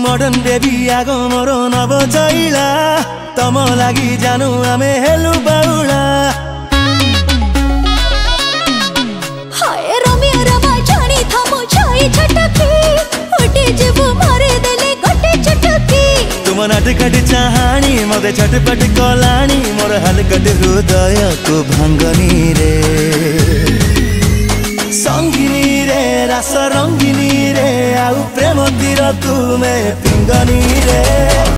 Modern baby आगो मोर नव चैला तम लागि जानु आमे हेलु बाउला हाय रमिया रमा जानी थमो छाई छटकी उठी जीवु मारे देले गटे छटकी तुम नाटकट चाहानी मते छटपट कलानी मोर हलकट हृदय को भांगनी रे संगिनी रे रस रंगिनी रे आउ प्रेम तीर तुमे पिंगनी रे।